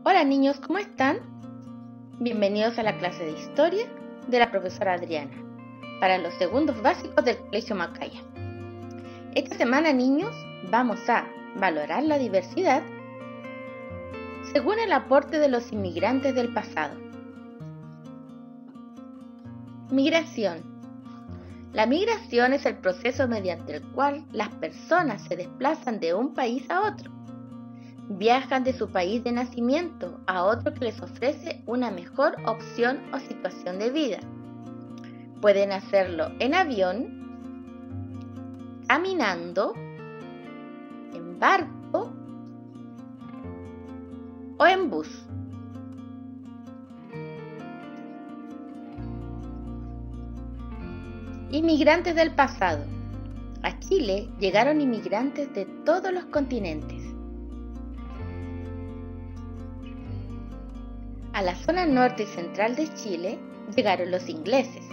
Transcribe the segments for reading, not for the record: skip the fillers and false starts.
Hola niños, ¿cómo están? Bienvenidos a la clase de historia de la profesora Adriana para los segundos básicos del Colegio Macaya. Esta semana, niños, vamos a valorar la diversidad según el aporte de los inmigrantes del pasado. Migración. La migración es el proceso mediante el cual las personas se desplazan de un país a otro. Viajan de su país de nacimiento a otro que les ofrece una mejor opción o situación de vida. Pueden hacerlo en avión, caminando, en barco o en bus. Inmigrantes del pasado. A Chile llegaron inmigrantes de todos los continentes. A la zona norte y central de Chile llegaron los ingleses.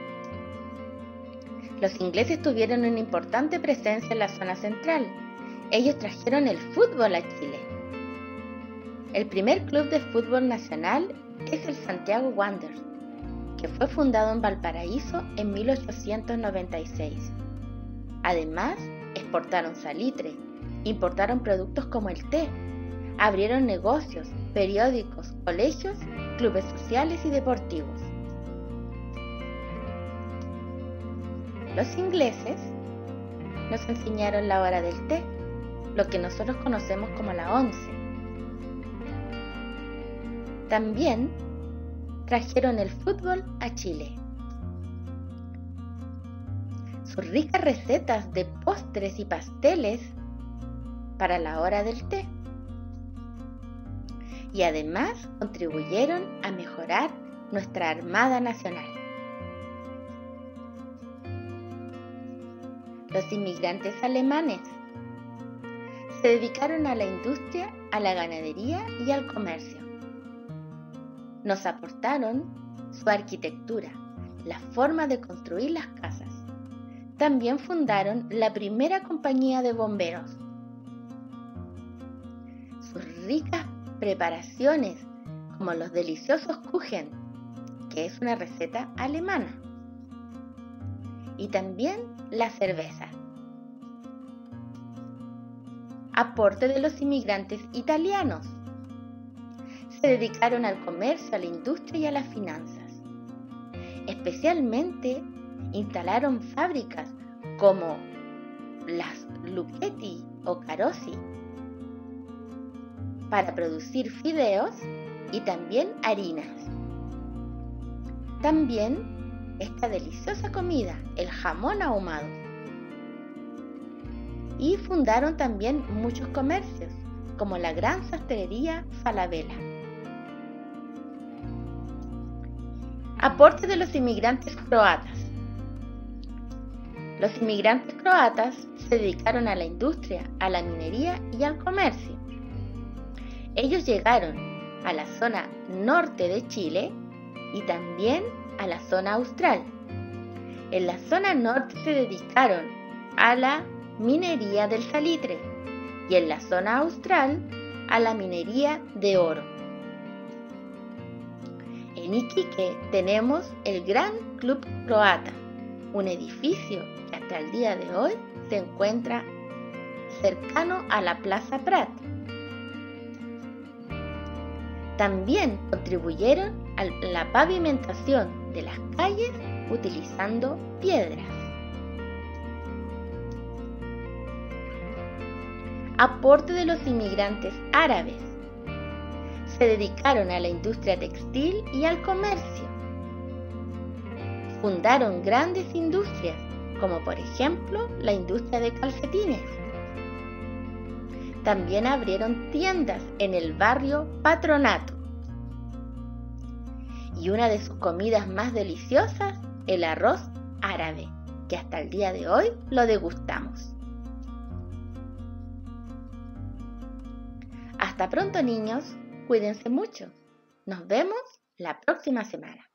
Los ingleses tuvieron una importante presencia en la zona central. Ellos trajeron el fútbol a Chile. El primer club de fútbol nacional es el Santiago Wanderers, que fue fundado en Valparaíso en 1896. Además, exportaron salitre, importaron productos como el té, abrieron negocios, periódicos, colegios, clubes sociales y deportivos. Los ingleses nos enseñaron la hora del té, lo que nosotros conocemos como la 11. También trajeron el fútbol a Chile. Sus ricas recetas de postres y pasteles para la hora del té. Y además contribuyeron a mejorar nuestra Armada Nacional. Los inmigrantes alemanes se dedicaron a la industria, a la ganadería y al comercio. Nos aportaron su arquitectura, la forma de construir las casas. También fundaron la primera compañía de bomberos. Sus ricas preparaciones, como los deliciosos Kuchen, que es una receta alemana, y también la cerveza. Aporte de los inmigrantes italianos. Se dedicaron al comercio, a la industria y a las finanzas. Especialmente instalaron fábricas como las Lucchetti o Carosi para producir fideos y también harinas. También esta deliciosa comida, el jamón ahumado. Y fundaron también muchos comercios, como la gran sastrería Falabella. Aporte de los inmigrantes croatas. Los inmigrantes croatas se dedicaron a la industria, a la minería y al comercio. Ellos llegaron a la zona norte de Chile y también a la zona austral. En la zona norte se dedicaron a la minería del salitre y en la zona austral a la minería de oro. En Iquique tenemos el Gran Club Croata, un edificio que hasta el día de hoy se encuentra cercano a la Plaza Prat. También contribuyeron a la pavimentación de las calles utilizando piedras. Aporte de los inmigrantes árabes. Se dedicaron a la industria textil y al comercio. Fundaron grandes industrias, como por ejemplo la industria de calcetines. También abrieron tiendas en el barrio Patronato. Y una de sus comidas más deliciosas, el arroz árabe, que hasta el día de hoy lo degustamos. Hasta pronto, niños. Cuídense mucho. Nos vemos la próxima semana.